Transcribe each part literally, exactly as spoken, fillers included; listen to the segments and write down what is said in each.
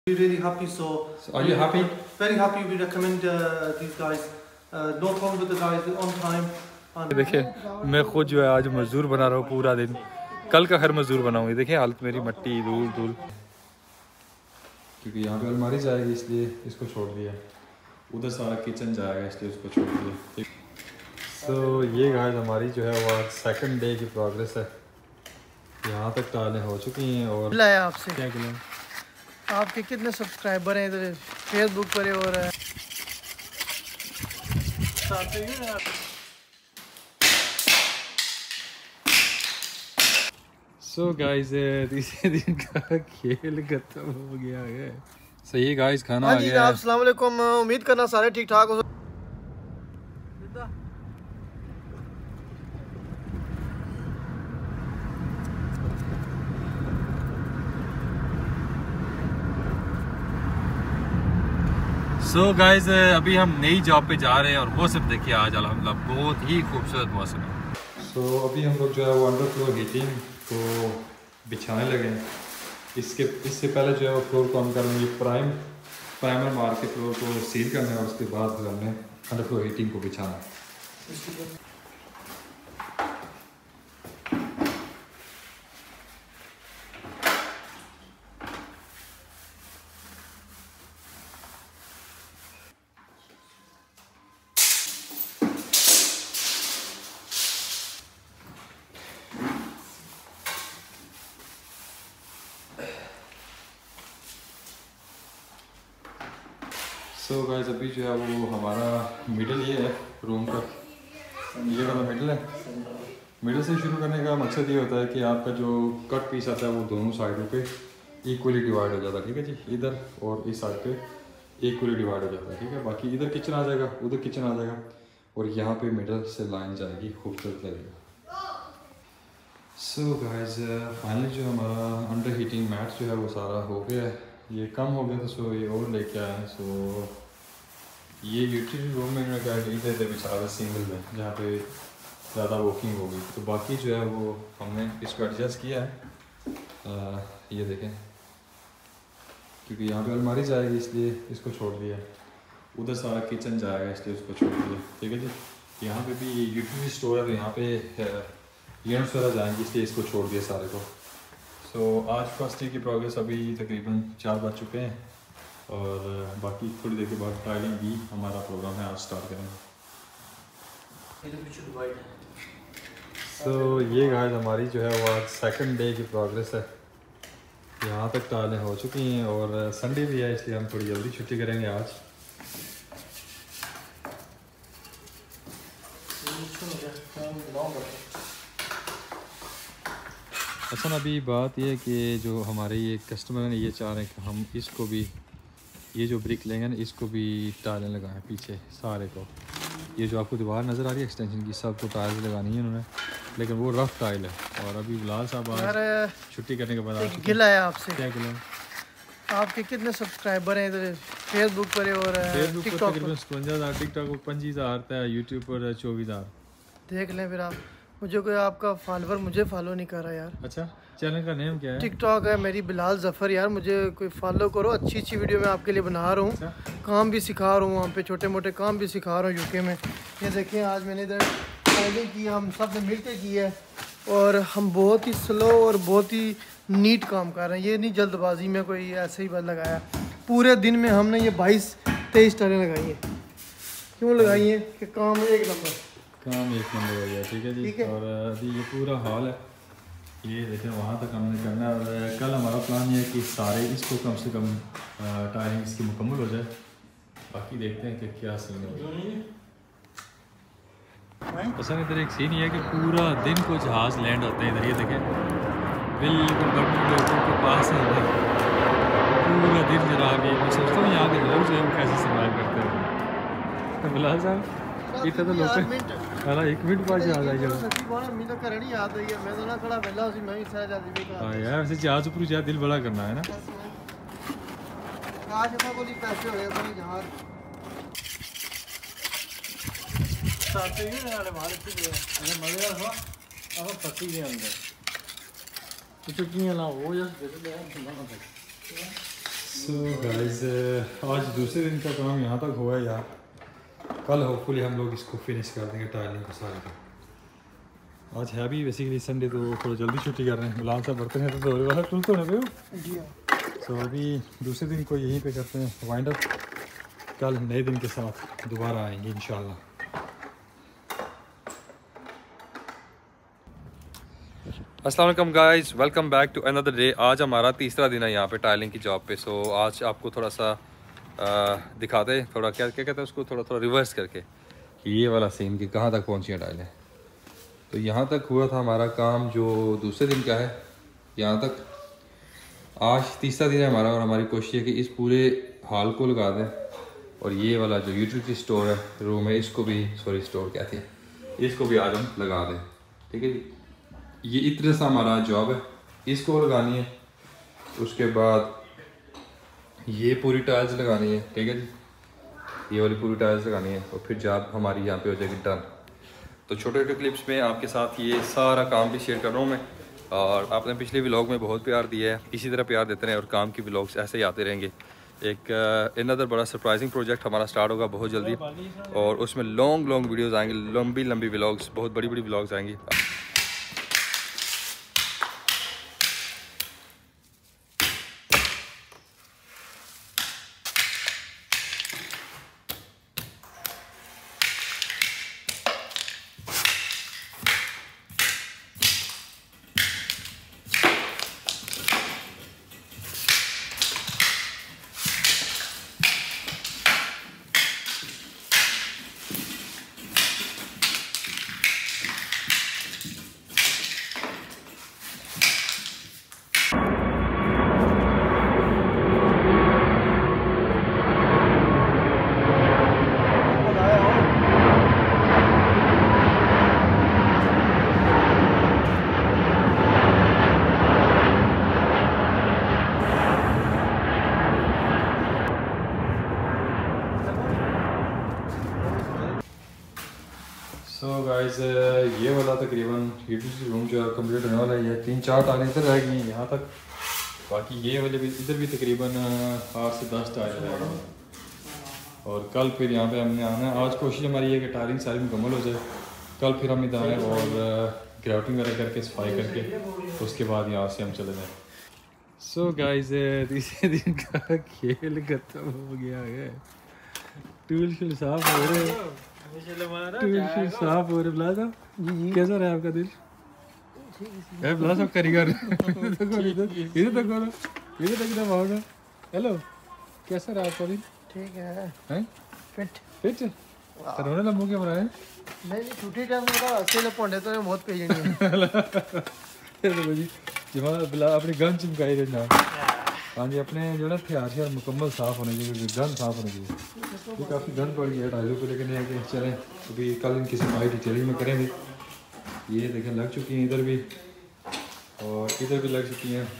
Really happy. So, so are you happy? Very happy. We recommend uh, these guys. Uh, no problem with the guys. They're on time. And देखिए मैं खुद जो है आज मजदूर बना रहा हूँ पूरा दिन, कल का खैर मजदूर बनाऊंगी। देखिए हालत मेरी मट्टी धूल धूल, क्योंकि यहाँ पे अलमारी जाएगी इसलिए इसको छोड़ दिया, उधर सारा किचन जाएगा इसलिए उसको छोड़ दिया। सो so, ये गाइस हमारी जो है वो आज सेकंड डे की प्रोग्रेस है। यहाँ तक टालें हो चुकी हैं। और आपसे क्या कहूँ, आपके कितने सब्सक्राइबर हैं इधर फेसबुक पर और है? सो गाइस तीसरे दिन का खेल खत्म हो गया है। सो ये गाइस खाना आ गया है। अस्सलाम वालेकुम, उम्मीद करना सारे ठीक ठाक हो। सो so गाइस अभी हम नई जॉब पे जा रहे हैं और मौसम देखिए आज अल्हम्दुलिल्लाह बहुत ही खूबसूरत मौसम है। सो so, अभी हम लोग जो है वो अंडरफ्लोर हीटिंग को बिछाने लगे हैं। इसके इससे पहले जो है वो फ्लोर को हम करेंगे प्राइम प्राइमर मार के फ्लोर को सील करना है और उसके बाद फिर हमने अंडरफ्लोर हीटिंग को बिछाना है। सो so गाइस अभी जो है वो हमारा मिडल ये है रूम का, ये वाला मिडल है। मिडल से शुरू करने का मकसद ये होता है कि आपका जो कट पीस आता है वो दोनों साइडों पे इक्वली डिवाइड हो जाता है, ठीक है जी। इधर और इस साइड पे इक्वली डिवाइड हो जाता है, ठीक है। बाकी इधर किचन आ जाएगा, उधर किचन आ जाएगा और यहाँ पे मिडल से लाइन जाएगी, खूबसूरत लगेगा। सो गाइस फाइनली जो हमारा अंडर हीटिंग मैट जो है वो सारा हो गया है। ये कम हो गया था सो ये और लेके आए हैं। सो ये यूटिलिटी रूम में इन्होंने कहा इधर इधर बिछा रहा सिंगल में जहाँ पे ज़्यादा वॉकिंग होगी। तो बाकी जो है वो हमने इसको एडजस्ट किया है, आ, ये देखें, क्योंकि यहाँ पे अलमारी जाएगी इसलिए इसको छोड़ दिया, उधर सारा किचन जाएगा इसलिए उसको छोड़ दिया, ठीक है जी। यहाँ पे भी यूटिलिटी स्टोर है तो यहाँ पे यूनिट्स वगैरह जाएंगी इसलिए इसको छोड़ दिया सारे को। सो so, आज फर्स्ट डे की प्रोग्रेस अभी तकरीबन चार बज चुके हैं और बाकी थोड़ी देर के बाद टाइलिंग भी हमारा प्रोग्राम है, आज स्टार्ट करेंगे। सो so, ये गाइस हमारी जो है वो आज सेकंड डे की प्रोग्रेस है। यहाँ तक टाइलें हो चुकी हैं और संडे भी है इसलिए हम थोड़ी जल्दी छुट्टी करेंगे आज। अच्छा अभी बात यह है कि जो हमारे ये कस्टमर हैं ये चाह रहे हैं कि हम इसको भी, ये जो ब्रिक लेंगे ना इसको भी टाइलें लगाएं पीछे सारे को। ये जो आपको दीवार नज़र आ रही है एक्सटेंशन की, सब को टाइल्स लगानी है उन्होंने, लेकिन वो रफ टाइल है। और अभी बिलाल साहब आज छुट्टी करने के बाद गिला है आपसे। क्या गिला? आपके कितने सब्सक्राइबर हैं इधर फेसबुक पर और फेसबुक पर तकरीबन सतवंजा हज़ार, टिकटॉक पर पच्चीस हज़ार है, यूट्यूब पर चौबीस हज़ार। देख लें फिर आप, मुझे कोई आपका फॉलोवर मुझे फॉलो नहीं कर रहा यार। अच्छा चैनल का नेम क्या है? टिकटॉक है मेरी बिलाल जफ़र यार, मुझे कोई फॉलो करो। अच्छी अच्छी वीडियो मैं आपके लिए बना रहा हूँ। अच्छा? काम भी सिखा रहा हूँ वहाँ पे, छोटे मोटे काम भी सिखा रहा हूँ यूके में। ये देखिए आज मैंने इधर टाइलिंग की, हम सब ने मिलकर की है और हम बहुत ही स्लो और बहुत ही नीट काम कर रहे हैं। ये नहीं जल्दबाजी में कोई ऐसे ही बस लगाया, पूरे दिन में हमने ये बाईस तेईस टाइलें लगाई हैं। क्यों लगाई हैं कि काम एक नंबर, काम एक नंबर हो गया, ठीक है जी। ठीक है? और अभी ये पूरा हॉल है, ये देखें वहाँ तक हमने करना है। और कल हमारा प्लान ये है कि सारे इसको कम से कम टाइलिंग इसकी मुकम्मल हो जाए, बाकी देखते हैं कि क्या सीन है। पसंद इधर एक सीन ये है कि पूरा दिन को जहाज़ लैंड होते हैं इधर, ये देखें बिल्कुल बर्तन लोगों के पास है इधर पूरा दिन। जरा भी मैं सोचता हूँ यहाँ के लोग जो है वो कैसे सर्वाइव करते हैं। बिलाल साहब इतना तो लोग अरे एक मिनट बाद जहाज आई जाओ हाँ यार वैसे जहाज ऊपर जा दिल बड़ा करना है ना। सो गाइस आज दूसरे दिन का काम यहाँ तक हुआ है यार। कल होपफुली हम लोग इसको फिनिश कर देंगे टाइलिंग को सारे का। आज है भी बेसिकली संडे तो थोड़ा जल्दी छुट्टी कर रहे हैं। गुलाम साहब बर्तन है तो दो वाला टूल तो पे हो। सो अभी दूसरे दिन को यहीं पे करते हैं वाइंड अप। कल नए दिन के साथ दोबारा आएंगे इंशाल्लाह। अस्सलाम वालेकुम guys, welcome back to another day. आज हमारा तीसरा दिन है यहाँ पे टाइलिंग की जॉब पे। सो so, आज आपको थोड़ा सा आ, दिखाते हैं, थोड़ा क्या क्या कहते हैं उसको, थोड़ा थोड़ा रिवर्स करके ये वाला सीन कि कहाँ तक पहुँची है टाइलें। तो यहाँ तक हुआ था हमारा काम जो दूसरे दिन का है, यहाँ तक आज तीसरा दिन है हमारा। और हमारी कोशिश है कि इस पूरे हॉल को लगा दें और ये वाला जो यूटिलिटी स्टोर है, रूम है, इसको भी सॉरी स्टोर कहते हैं, इसको भी आज हम लगा दें। ठीक है जी, ये इतने सा हमारा जॉब है, इसको लगानी है। उसके बाद ये पूरी टाइल्स लगानी है। ठीक है जी, ये वाली पूरी टाइल्स लगानी है और फिर जॉब हमारी यहाँ पे हो जाएगी डन। तो छोटे छोटे क्लिप्स में आपके साथ ये सारा काम भी शेयर कर रहा हूँ मैं। और आपने पिछले व्लॉग में बहुत प्यार दिया है, इसी तरह प्यार देते रहें और काम की व्लॉग्स ऐसे ही आते रहेंगे। एक अनदर बड़ा सरप्राइजिंग प्रोजेक्ट हमारा स्टार्ट होगा बहुत जल्दी और उसमें लॉन्ग लॉन्ग वीडियोज़ आएंगे, लंबी लंबी व्लॉग्स, बहुत बड़ी बड़ी व्लॉग्स आएंगी। सो so गाइस ये वाला तकरीबन यूटिलिटी रूम जो है कम्प्लीट होने वाला है। ये तीन चार टाइलें इधर रह गई हैं यहाँ तक, बाकी ये वाले भी इधर भी तकरीबन आठ से दस टाइलें रह गई। और कल फिर यहाँ पे हमने आना है। आज कोशिश हमारी है कि टाइलिंग सारी मुकम्मल हो जाए, कल फिर हम इधर आएँ और ग्राउटिंग वगैरह करके सफाई करके उसके बाद यहाँ से हम चले जाएँ। सो so गाइस तीसरे दिन का खेल खत्म हो गया है। टूल शूल साफ हो रहे हैं, साफ हो रहे। बुला साहब कैसा रहा आपका दिल? बुला साहब कारीगर इधर तक करो, इधर तक इधर आओ। हेलो, कैसा रहा आपका दिल? ठीक है, हैं? फिट फिट रोने लम्बू क्या बनाए? नहीं नहीं, छुट्टी टाइम में बता अस्सी ले पौंडे तो बहुत पेशेंट है जी। जमाना बुला अपनी गन चिमकाई रहना। हाँ जी, अपने जो ना हथियार शयार मुकम्मल साफ़ होने चाहिए, गन साफ़ होनी चाहिए। ये काफ़ी गन पड़ गया टाइलों को लेकर आके चलें। अभी कल इनकी सफाई डिटेलिंग में करेंगे। ये देखें लग चुकी हैं इधर भी और इधर भी लग चुकी हैं,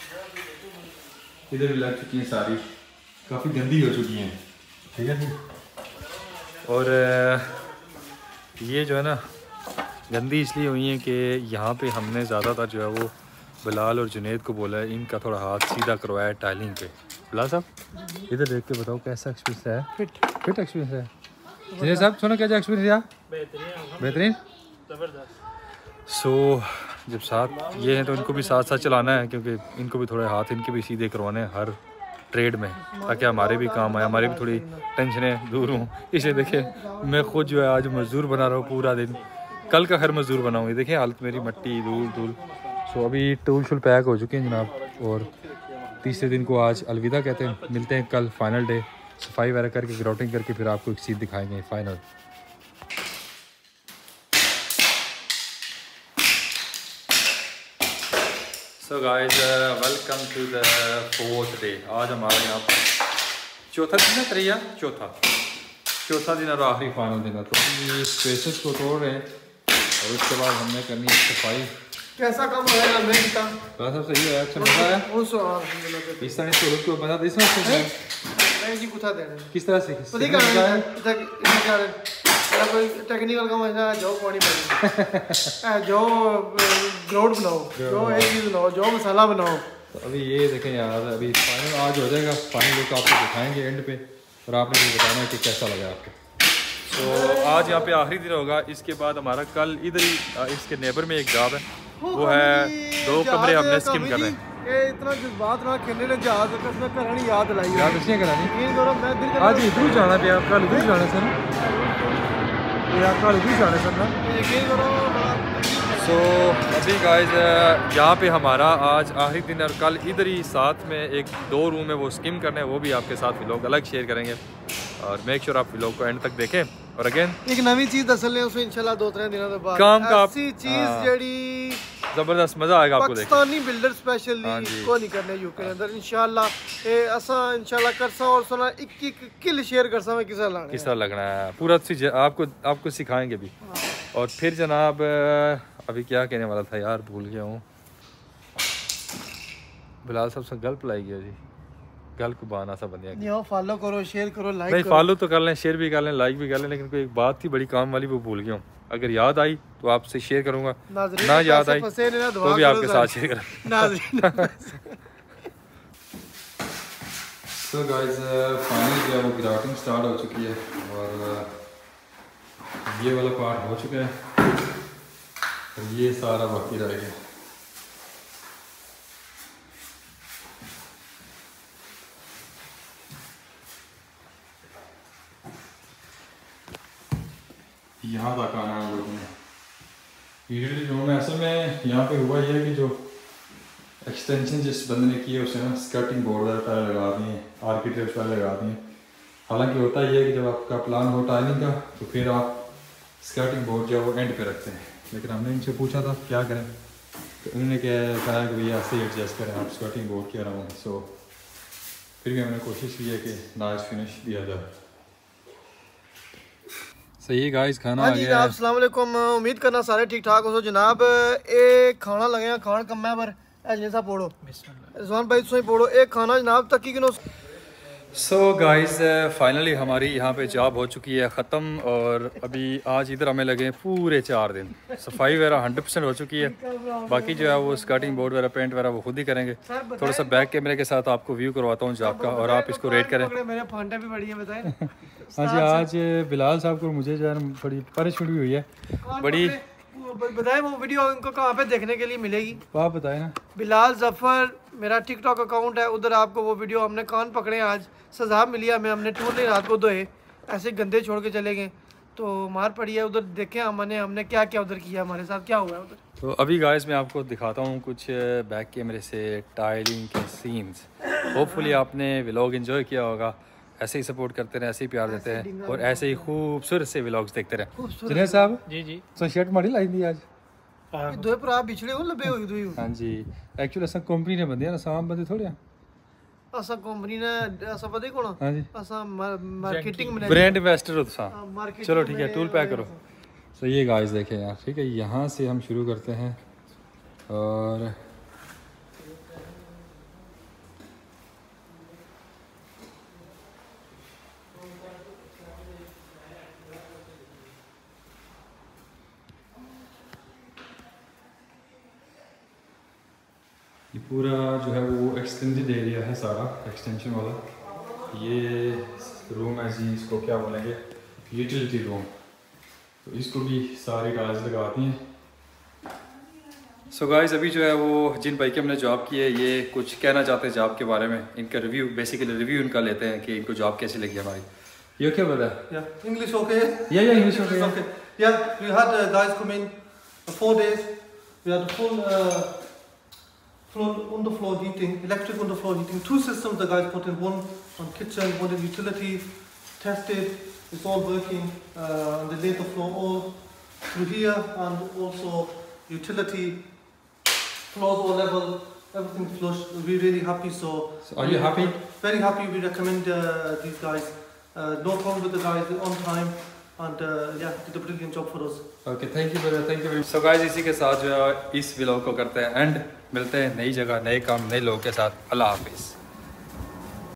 इधर भी लग चुकी हैं, सारी काफ़ी गंदी हो चुकी हैं। ठीक है जी, और ये जो है ना गंदी इसलिए हुई है कि यहाँ पे हमने ज़्यादातर जो है वो बिलाल और जुनेद को बोला है इनका थोड़ा हाथ सीधा करवाया टाइलिंग पे। बिलाल साहब इधर देख के बताओ कैसा एक्सपीरियंस है? फिट फिट एक्सपीरियंस है। जुनेद साहब सुनो क्या एक्सपीरियंस रहा? बेहतरीन बेहतरीन ज़बरदस्त। सो जब साथ ये हैं तो इनको भी साथ साथ चलाना है, क्योंकि इनको भी थोड़े हाथ इनके भी सीधे करवाने हैं हर ट्रेड में, ताकि हमारे भी काम आए, हमारी भी थोड़ी टेंशनें दूर हों। इसे देखें मैं खुद जो है आज मज़दूर बना रहा हूँ पूरा दिन, कल का हर मज़दूर बनाऊँगी। देखें हालत मेरी, मट्टी धूल धूल। सो अभी टूल शूल पैक हो चुके हैं जनाब और तीसरे दिन को आज अलविदा कहते हैं। मिलते हैं कल फाइनल डे, सफाई वगैरह करके ग्राउटिंग करके फिर आपको एक चीज़ दिखाएंगे final. So guys welcome to the fourth day. आज हमारे यहाँ पर चौथा दिन है, त्रिया चौथा चौथा दिन और आखिरी फाइनल दिन है। तो ये स्पेसेस को तोड़ रहे हैं और उसके बाद हमने करनी है सफाई। कैसा काम हो रहा है मैं का? बड़ा सब सही है, अच्छा मजा आया। वो सो अल्हम्दुलिल्लाह इस तरह से उसको बना दे, इसमें नहीं जी कुथा देना किस तरह से पता क्या है तक क्या है कोई टेक्निकल काम है जो पानी पड़ी जो ग्राउंड बनाओ, जो एक चीज बनाओ, जो मसाला बनाओ, तो अभी ये देखें यार, अभी फाइनल आज हो जाएगा, फाइनल लुक आपको दिखाएंगे एंड पे, और आपने भी बताना है कि कैसा लगा आपको। तो आज यहाँ पे आखिरी दिन होगा, इसके बाद हमारा कल इधर ही इसके नेबर में एक जॉब है, वो है दो कमरे हमने स्किम कर रहे हैं। ये इतना जज्बात ना खेलने ने जहाज उसमें कहानी याद लाई याद इसलिए करानी यकीन करो मैं दिल कर आज इधर जाना पे, आप कल उधर जाना सर, यार कल उधर जाना सर ना, यकीन करो। सो अभी गाइस यहाँ पे हमारा आज आखिरी दिन, और कल इधर ही साथ में एक दो रूम है वो स्किम करने हैं, वो भी आपके साथ व्लॉग अलग शेयर करेंगे, और मेक श्योर आप व्लॉग को एंड तक देखें। और अगेन एक नवी चीज दसल उसमें इंशाल्लाह दो तीन दिनों के बाद काम का ऐसी चीज जड़ी जबरदस्त मजा आएगा आपको देख, पाकिस्तानी बिल्डर स्पेशली को नहीं करने यूके के अंदर इंशाल्लाह ए असा इंशाल्लाह करसा, और सुना एक एक किल शेयर करसा मैं किसा लाना किस तरह लगना है पूरा चीज आपको आपको सिखाएंगे भी। और फिर जनाब अभी क्या कहने वाला था यार, भूल गया हूँ। बिलाल साहब से गल्प लाई गया जी, गल को बहाना सा बन गया। फॉलो करो, शेयर करो, लाइक नहीं करो। फॉलो तो कर लें, शेयर भी कर लें, लाइक भी कर लें, लेकिन कोई एक बात थी बड़ी काम वाली वो भूल गया हूँ, अगर याद आई तो आपसे शेयर करूंगा, ना याद आई तो भी आपके साथ शेयर करूंगा। सो गाइस फाइनली जो है वो ग्राउटिंग स्टार्ट हो चुकी है, और ये वाला पार्ट हो चुका है, और ये सारा बाकी रह गया। यहाँ तक आना है लोगों ने यूजली रूम है। असल में यहाँ पे हुआ यह है कि जो एक्सटेंशन जिस बंदे ने की है उसे ना स्कर्टिंग बोर्ड पहले लगा दिए, आर्किटेक्ट पहले लगा दिए। हालांकि होता यह है कि जब आपका प्लान हो टाइलिंग का तो फिर आप स्कर्टिंग बोर्ड जो है वो एंड पे रखते हैं, लेकिन हमने इनसे पूछा था क्या करें, तो उन्होंने क्या कहा कि भैया ऐसे ही एडजस्ट करें आप स्कर्टिंग बोर्ड के अराउंड। सो फिर भी हमने कोशिश की है कि नाइस फिनिश दिया जाए। सही गाइस खाना आ गया है। अस्सलाम वालेकुम, उम्मीद करना सारे ठीक ठाक हो। सो जनाब ए खाना लगे खान कम पर जैसा पोड़ो रिजवान भाई तुम पोड़ो एक खाना जनाब तक किनो। सो गाइस फाइनली हमारी यहाँ पे जॉब हो चुकी है ख़त्म, और अभी आज इधर हमें लगे पूरे चार दिन। सफाई वगैरह हंड्रेड परसेंट हो चुकी है, बाकी जो है वो स्कर्टिंग बोर्ड वगैरह पेंट वगैरह वो खुद ही करेंगे। थोड़ा सा बैक कैमरे के साथ आपको व्यू करवाता हूँ जॉब का, और आप इसको रेट करें। मेरे फांटे भी बड़ी है बताएं। हाँ जी, आज बिलाल साहब को मुझे जो है बड़ी परेशानी हुई है बड़ी। बताएं वो वीडियो इनको कहाँ पे देखने के लिए मिलेगी, आप बताएं ना। बिलाल जफर मेरा टिकटॉक अकाउंट है, उधर आपको वो वीडियो हमने कान पकड़े आज सजा मिली हमें, हमने टूर नहीं रात को धोए ऐसे गंदे छोड़ के चले गए तो मार पड़ी है। उधर देखें हमने हमने क्या क्या उधर किया, हमारे साथ क्या हुआ है उधर। तो अभी गाइस मैं आपको दिखाता हूँ कुछ बैक कैमरे से टाइलिंग के सीन्स। होपफुली आपने व्लॉग एंजॉय किया होगा, ऐसे ही सपोर्ट करते रहे, ऐसे ही प्यार देते हैं, और ऐसे ही खूबसूरत से व्लॉग्स देखते रहे। जिन्हें साहब जी जी तो शर्ट माड़ी लाई दी आज दो भरा बिछड़े हो लबे हो दो। हाँ जी, एक्चुअली असा कंपनी ने बंदे ना साम बंदे थोड़े असा कंपनी ने असा पता ही कौन हाँ जी असा मार्केटिंग में ब्रांड इन्वेस्टर हो सा। चलो ठीक है, टूल पैक करो। तो ये गाइस देखें यार, ठीक है यहाँ से हम शुरू करते हैं, और ये पूरा जो है वो एक्सटेंडेड एरिया है सारा एक्सटेंशन वाला। ये रूम है जी, इसको क्या बोलेंगे यूटिलिटी रूम, तो इसको भी सारी टाइल्स लगाती हैं। सो so गाइस अभी जो है वो जिन भाई की हमने जॉब की है ये कुछ कहना चाहते हैं जॉब के बारे में, इनका रिव्यू बेसिकली रिव्यू इनका लेते हैं कि इनको जॉब कैसी लगी हमारी। ये क्या बता या English okay yeah yeah English okay okay yeah we had guys come in four days we had full floor underfloor heating, electric underfloor heating, two systems the guys put in, one on kitchen, one in utilities, tested, it's all working, uh, and they laid the floor all through here, and also utility, floors all level, everything flush, we're really happy. So, so are you happy? Very happy, we recommend uh, these guys, uh, no problem with the guys, on time, and uh, yeah, did a brilliant job for us. Okay, thank you brother, thank you very much. So guys इसी के साथ जो है इस vlog को करते हैं and, मिलते हैं नई जगह नए काम नए लोगों के साथ। अल्लाह हाफिज़।